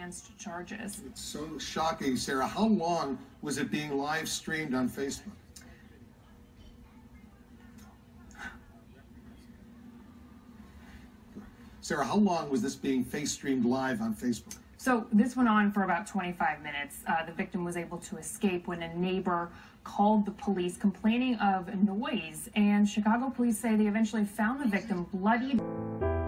against charges. It's so shocking, Sarah. How long was it being live streamed on Facebook? Sarah, how long was this being streamed live on Facebook? So this went on for about 25 minutes. The victim was able to escape when a neighbor called the police complaining of noise, and Chicago police say they eventually found the victim bloodied.